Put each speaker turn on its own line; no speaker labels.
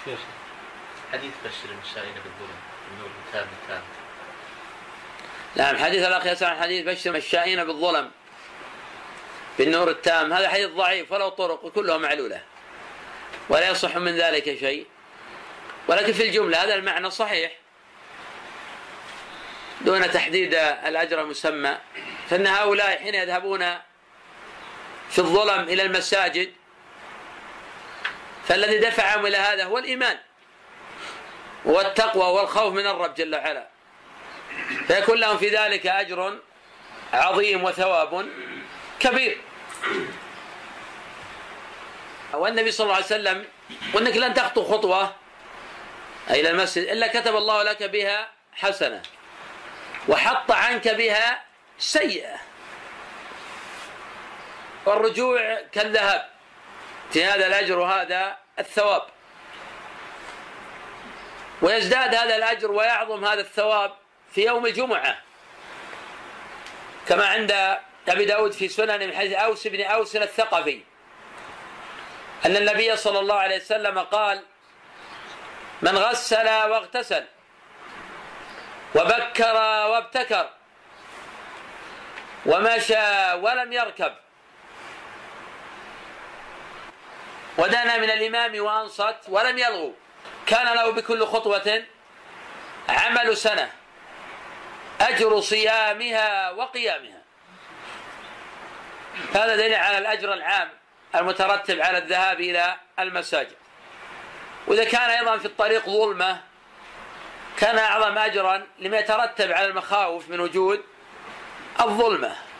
شيخ حديث بشر المشائين بالظلم النور التام.
نعم، حديث الأخ يسأل عن حديث بشر المشائين بالظلم بالنور التام، هذا حديث ضعيف وله طرق وكلها معلولة ولا يصح من ذلك شيء، ولكن في الجملة هذا المعنى صحيح دون تحديد الأجر المسمى. فإن هؤلاء حين يذهبون في الظلم إلى المساجد فالذي دفعهم إلى هذا هو الإيمان والتقوى والخوف من الرب جل وعلا، فيكون لهم في ذلك أجر عظيم وثواب كبير. والنبي صلى الله عليه وسلم وأنك لن تخطو خطوة إلى المسجد إلا كتب الله لك بها حسنة وحط عنك بها سيئة، والرجوع كالذهاب في هذا الأجر وهذا الثواب، ويزداد هذا الأجر ويعظم هذا الثواب في يوم الجمعة، كما عند أبي داود في سنن من حديث أوس بن أوس الثقفي أن النبي صلى الله عليه وسلم قال: من غسل واغتسل وبكر وابتكر ومشى ولم يركب ودنا من الإمام وأنصت ولم يلغو كان له بكل خطوة عمل سنة أجر صيامها وقيامها. هذا دليل على الأجر العام المترتب على الذهاب إلى المساجد. وإذا كان أيضا في الطريق ظلمة كان أعظم أجرا لما يترتب على المخاوف من وجود الظلمة.